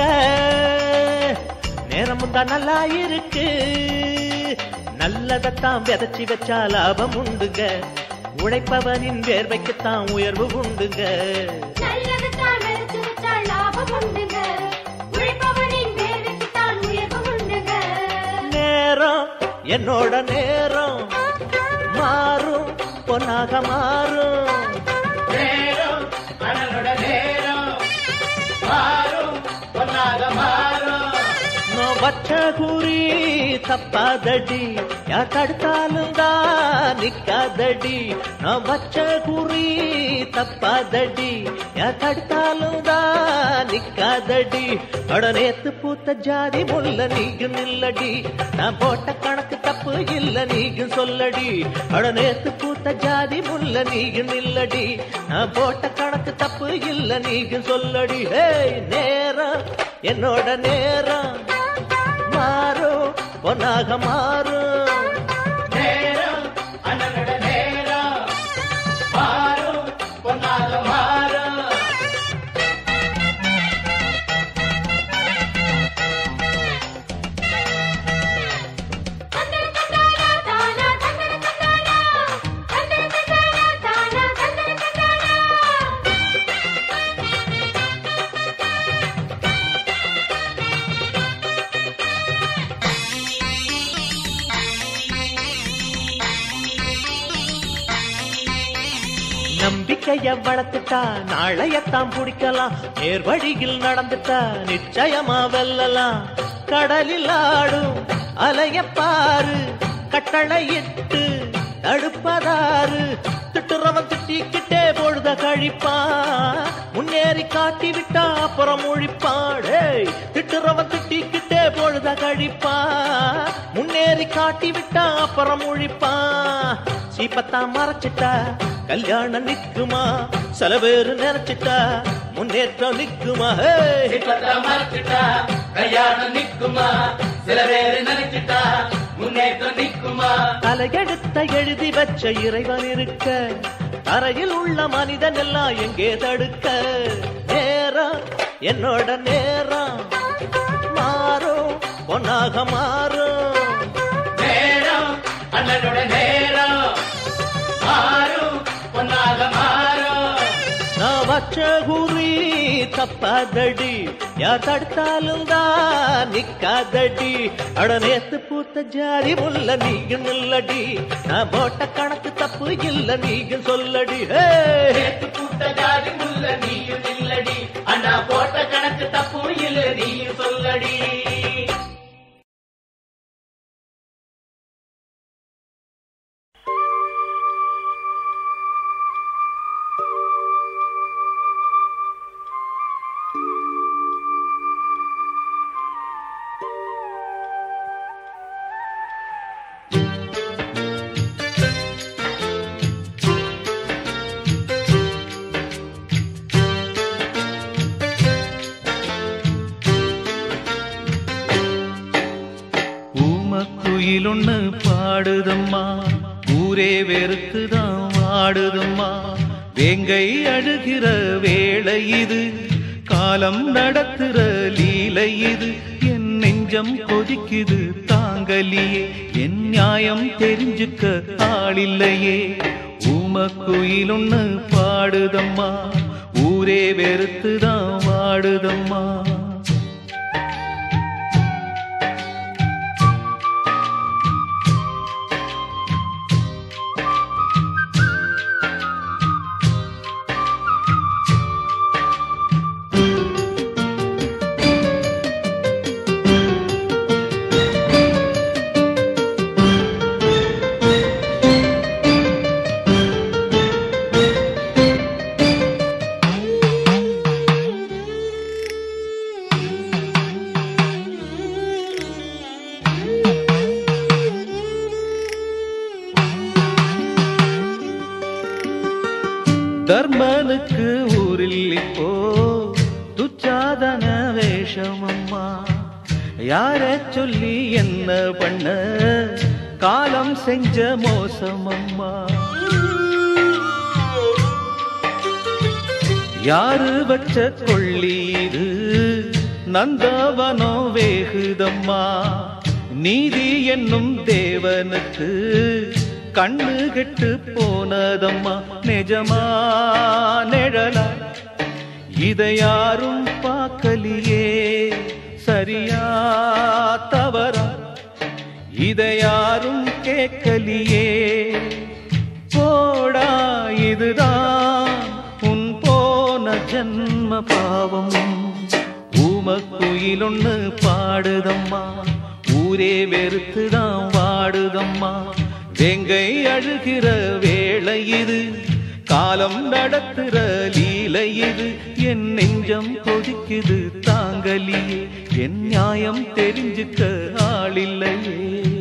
நேரமும் தான் நல்லா இருக்கு நல்லதத்தான் விதைச்சி வச்சா லாபம் உண்டுங்க உழைப்பவனின் வேர்வைக்குத்தான் உயர்வு உண்டுங்க நல்லதுதான் விளைச்சு வச்சால் லாபம் உண்டுங்க உழைப்பவனின் வேலைக்குத்தான் உயர்வு உண்டுங்க நேரம் என்னோட நேரம் மாறும் பொன்னாக மாறும் நேரம் அண்ணனோட நேரம் மாறும் பொன்னாக மாறும் நான் வச்ச குறி தப்பாதடி யார் தடுத்தாலும் தான் நிக்காதடி நான் வச்ச குறி தப்பாதடி யார் தடுத்தாலும் தான் நிக்காதடி அட நேத்து பூத்த ஜாதி முல்ல நீங்க நில்லடி நான் போட்ட கணக்கு தப்பு இல்ல நீங்க சொல்லடி அட நேத்து பூத்த ஜாதி முல்ல நீங்க நில்லடி நான் போட்ட கணக்கு தப்பு இல்ல நீங்க சொல்லடி ஹே நேரம் என்னோட நேரம் மாறும் பொன்னாக மாறும் நேரம் அண்ணனோட நேரம் மாறும் பொன்னாக மாறும் தந்தன தந்தானா தானா தந்தன தந்தானா தந்தன தந்தானா தானா தந்தன தந்தானா நம்பிக்கைய வளர்த்துட்டா நாளையத்தான் பிடிக்கலாம் நேர் வழியில் நடந்துட்டா நிச்சயமா வெல்லலாம் கடலில் ஆடும் அலைய பாரு கட்டளையிட்டு தடுப்பதாரு திட்டுறவன் திட்டிக்கிட்டே பொழுத கழிப்பான் முன்னேறி காட்டி விட்டா அப்புறம் ஒழிப்பாடே திட்டுறவன் திட்டிக்கிட்டே பொழுத கழிப்பான் முன்னேறி காட்டி விட்டா அப்புறம் ஒழிப்பான் சீப்பத்தான் மறைச்சிட்டா கல்யாணம் நிக்குமா சில பேரு நினைச்சிட்டா முன்னேற்றம் நிக்குமா ஹே இப்பதான் மறைச்சிட்டா கல்யாணம் நிக்குமா சில பேரு நினைச்சிட்டா முன்னேற்றம் நிக்குமா தலையெடுத்த எழுதி வச்ச இறைவன் இருக்க தரையில் உள்ள மனிதன் எல்லாம் எங்கே தடுக்க நேரம் என்னோட நேரம் மாறும் பொன்னாக மாறும் நேரம் அண்ணனோட நேரம் மாறும் பொன்னாக மாறும் நான் வச்ச குறி தப்பாதடி யார் தடுத்தாலும் தான் நிக்காதடி அட நேத்து பூத்த ஜாதி முல்ல நீங்க நில்லடி நான் போட்ட கணக்கு தப்பு இல்ல நீங்க சொல்லடி ஹே நேத்து கூட்ட ஜாதி முல்ல நீயும் இல்லடி அண்ணா போட்ட கணக்கு தப்பு இல்ல நீயும் சொல்லடி ஊமக்குயிலொன்னு பாடுதம்மா ஊரே வெறுத்துதான் வாடுதம்மா வேங்கை அழுகிற வேளை இது காலம் நடத்துற லீலை இது என் நெஞ்சம் கொதிக்குது தாங்கலியே என் நியாயம் தெரிஞ்சுக்க ஆளில்லையே ஊமக்குயிலொன்னு பாடுதம்மா ஊரே வெறுத்துதான் வாடுதம்மா தர்மனுக்கு ஊரில் இப்போ துச்சாதன வேஷமம்மா. யார சொல்லி என்ன பண்ண காலம் செஞ்ச மோசமம்மா. யாரு வச்ச கொள்ளி இது நந்தவனோ வேகுதம்மா. நீதி என்னும் தேவனுக்கு கண்ணு கெட்டு போனதம்மா. நிஜமா நிழலா இதை யாரும் பார்க்கலியே. சரியா தவறா இதை யாரும் கேட்கலியே. போடா இதுதான் உன் போன ஜன்ம பாவம். ஊமக்குயில் ஒண்ணு பாடுதம்மா. ஊரே வெறுத்துதான் வாடுதம்மா. வேங்கை அழுகிற வேளை இது. காலம் நடத்துற லீலை இது. என் நெஞ்சம் கொதிக்குது தாங்கலியே. என் நியாயம் தெரிஞ்சுக்க ஆளில்லையே.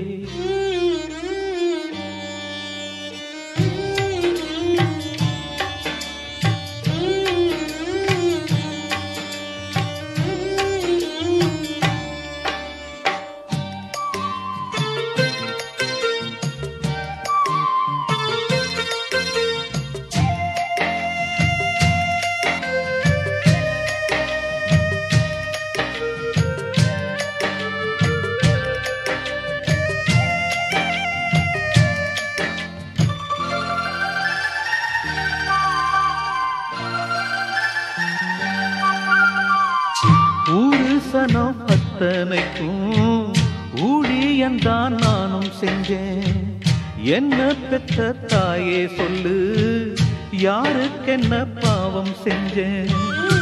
ஊருசனம் அத்தனைக்கும் ஊழியந்தான் நானும் செஞ்சேன். என்ன பெற்ற தாயே சொல்லு யாருக்கென்ன பாவம் செஞ்சேன்.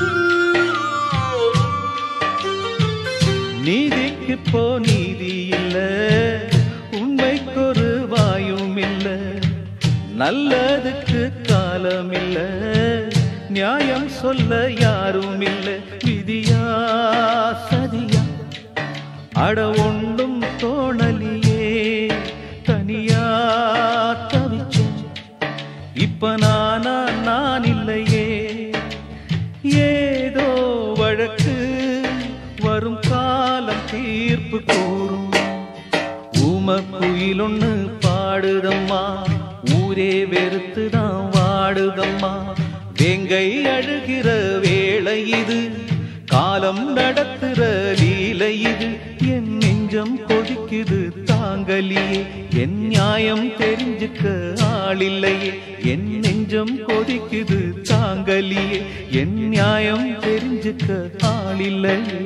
நீதிக்கு போ நீதி இல்ல. உண்மைக்கொரு வாயும் இல்ல. நல்லதுக்கு காலம் இல்ல. நியாயம் சொல்ல யாரும் இல்ல. விதியா சதியா அட ஒன்றும் தோணலியே. தனியா தவிச்சேன் இப்ப நானா நான் இல்லையே. ஏதோ வழக்கு வரும் காலம் தீர்ப்பு கூறும். ஊமக்குயில் ஒண்ணு பாடுதம்மா. ஊரே வெறுத்துதான் வாடுதம்மா. வேங்கை அழுகிற வேளை இது. காலம் நடத்துற லீலை இது. என் நெஞ்சம் கொதிக்குது தாங்கலியே. என் நியாயம் தெரிஞ்சுக்க ஆளில்லையே. என் நெஞ்சம் கொதிக்குது தாங்கலியே. என் நியாயம் தெரிஞ்சுக்க ஆளில்லையே.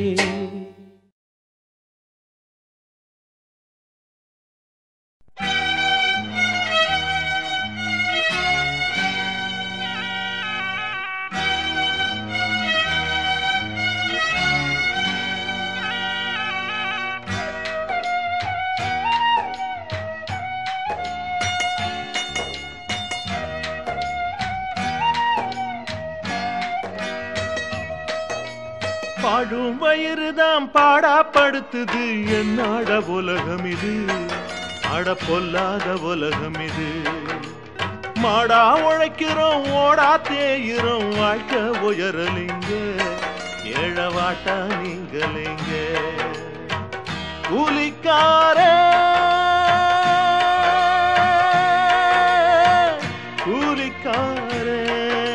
பாடும் வயிறுதான் பாடாப்படுத்துது. என்னாட உலகம் இது. அட பொல்லாத உலகம் இது. மாடா உழைக்கிறோம் ஓடா தேயிறோம். வாழ்க்கை உயரலிங்க ஏழவாட்டா நீங்கலிங்க. கூலிக்காரே கூலிக்காரே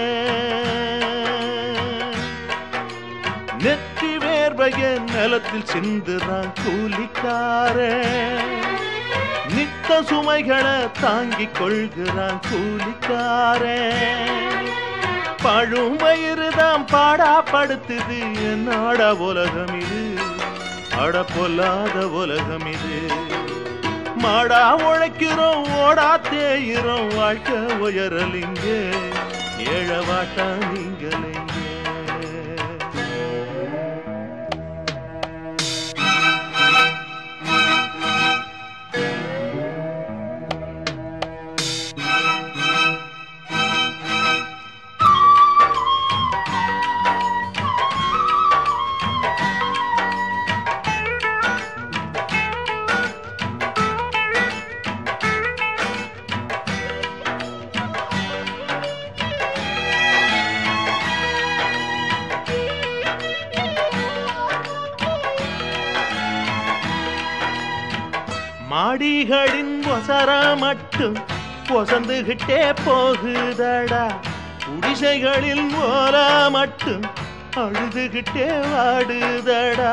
நெற்றி வேர்வைய நிலத்தில் சிந்துறான் கூலிக்காரே. நித்த சுமைகளை தாங்கிக் கொள்கிறான் கூலிக்காரே. பழும் வயிறுதான் பாடாப்படுத்துது. என்னோட உலகம் இது. அட பொல்லாத உலகம் இது. மாடா உழைக்கிறோம் ஓடா தேயிறோம். வாழ்க்கை உயரலிங்க ஏழவாட்டா நீங்கலிங்க. அடிகளின் ஒசரா மட்டும் பொசந்துகிட்டே போகுதடா குடிசைகளில் ஓலா மட்டும் அழுதுகிட்டே வாடுதடா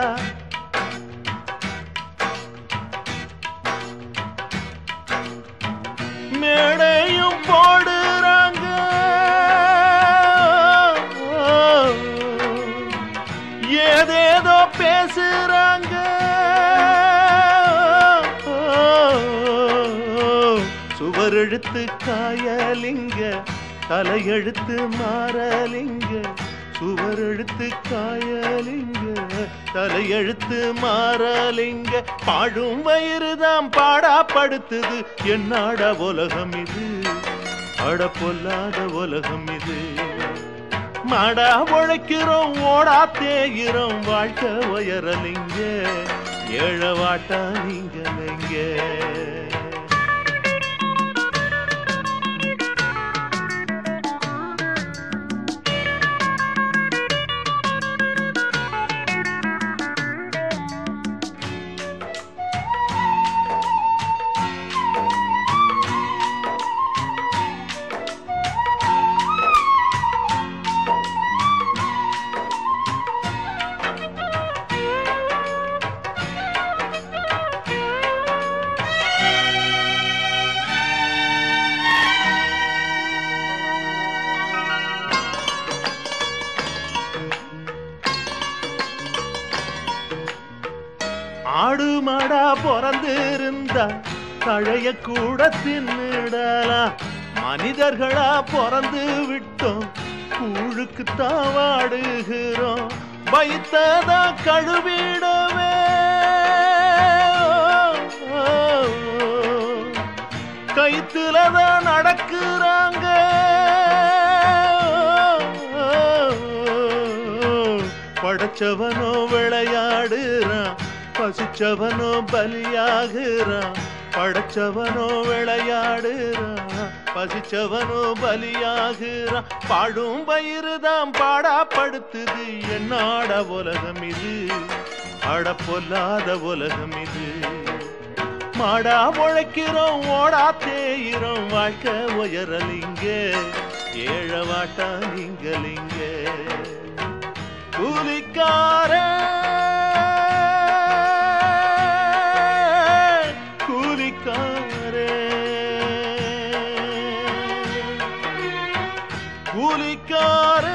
மேடையும் போடுறாங்க ஏதேதோ பேசுறாங்க சுவரெழுத்து காயலிங்க தலையெழுத்து மாறலிங்க சுவரெழுத்து காயலிங்க தலையெழுத்து மாறலிங்க பாடும் வயிறுதான் பாடாப்படுத்துது என்னாட உலகம் இது அட பொல்லாத உலகம் இது மாடா உழைக்கிறோம் ஓடா தேயிறோம் வாழ்க்கை உயரலிங்க ஏழவாட்டா நீங்களைங்க ஆடு மாடா பிறந்திருந்தா தழைய கூட தின்னுடலாம் மனிதர்களா பிறந்து விட்டோம் கூழுக்கு தாவாடுகிறோம் வைத்ததா கழுவிடவே கைத்துலதான் நடக்குறாங்க படைச்சவனோ விளையாடுறான் பசிச்சவனோ பலியாகிறான் படைச்சவனோ விளையாடுறான் பசிச்சவனோ பலியாகிறான் பாடும் பயிருதான் பாடாப்படுத்துது என்னாட உலகம் இது அட பொல்லாத உலகம் இது மாடா உழைக்கிறோம் ஓடா தேயிறோம் வாழ்க்கை உயரலிங்க ஏழவாட்டா நீங்கலிங்க கூலிக்கார கூலிக்காரே கூலிக்காரே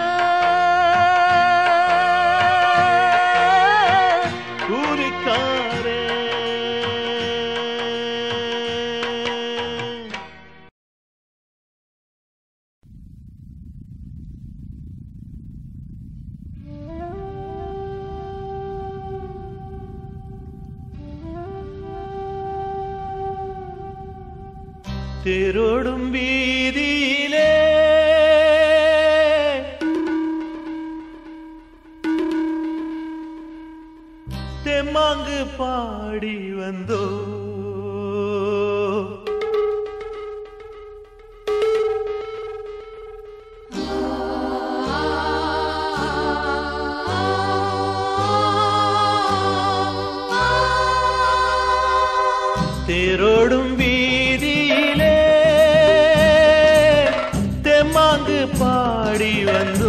கூலிக்காரே தேரோடும் வீதியிலே தெம்மாங்கு பாடி வந்தோ தேரோடும் வீதியிலே தெம்மாங்கு பாடி வந்தோ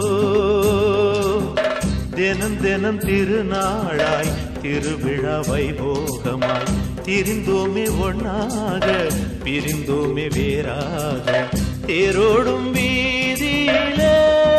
தினம் தினம் திருநாளாய் திருவிழா வைபோகமாய் திரிந்தோமே ஒன்னாக பிரிந்தோமே வேறாக தேரோடும் வீதியிலே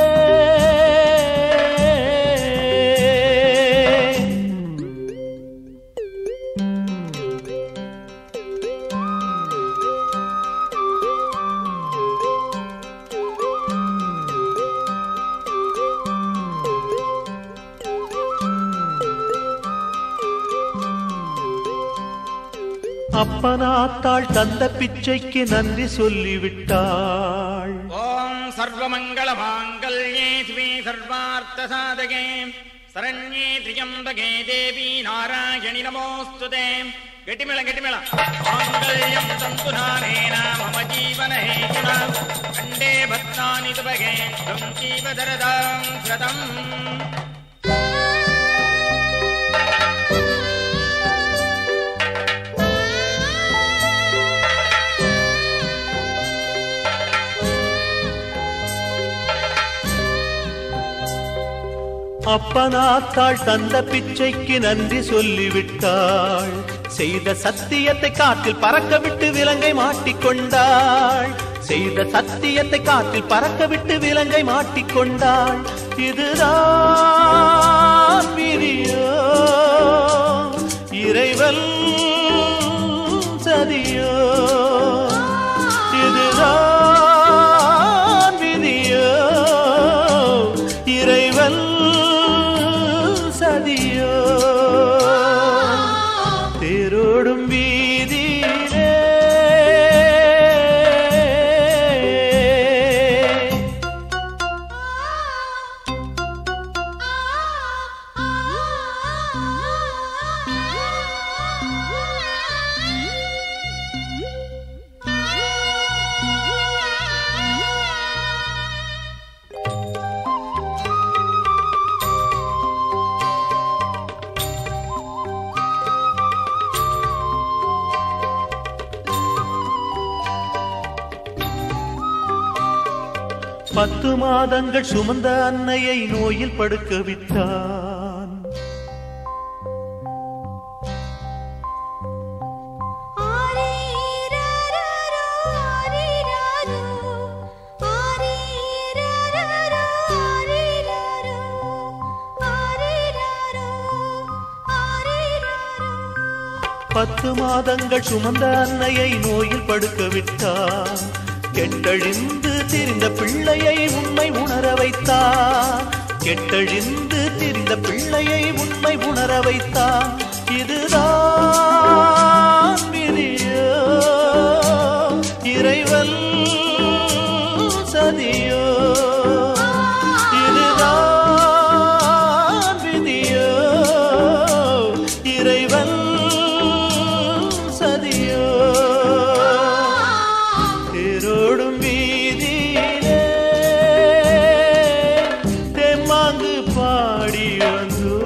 அப்பனாத்தாள் தந்த பிச்சைக்கு நன்றி சொல்லிவிட்டாள். ஓம் சர்வமங்கள மாங்கல்யே சிவே சர்வார்த்த சாதகே சரண்யே த்ரியம்பகே தேவி நாராயணி நமோஸ்துதே. கெட்டிமேள கெட்டிமேள மாங்கல்யம் தந்துநானேன மம ஜீவன ஹேதுனா கண்டே பத்ராணி துபகே த்வம் ஜீவதரதாம் ஸ்ரதம். அப்பனாத்தாள் தந்த பிச்சைக்கு நன்றி சொல்லிவிட்டாள். செய்த சத்தியத்தை காற்றில் பறக்க விட்டு விலங்கை மாட்டிக்கொண்டாள். செய்த சத்தியத்தை காற்றில் பறக்க விட்டு விலங்கை மாட்டிக்கொண்டாள். இதுதான் விதியோ இறைவன் சதியோ? இதுதான் விதியோ இறைவன் சதியோ? தேரோடும் வீதியிலே பத்து மாதங்கள் சுமந்த அன்னையை நோயில் படுக்க விட்டான். பத்து மாதங்கள் சுமந்த அன்னையை நோயில் படுக்க விட்டான். கெட்டழிந்து திரிந்த பிள்ளையை உண்மை உணர வைத்தான். கெட்டழிந்து திரிந்த பிள்ளையை உண்மை உணர வைத்தான். இதுதான் விதியோ இறைவன் சதியோ? இதுதான் விதியோ இறைவன் சதியோ? தேரோடும் வீதியிலே தெம்மாங்கு பாடி வந்தோ.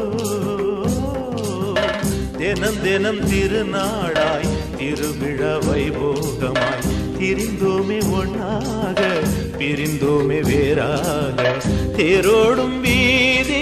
தினம் தினம் திருநாளாய் திருவிழா வைபோகமாய் திரிந்தோமே ஒன்னாக பிரிந்தோமே வேறாக. தேரோடும் வீதி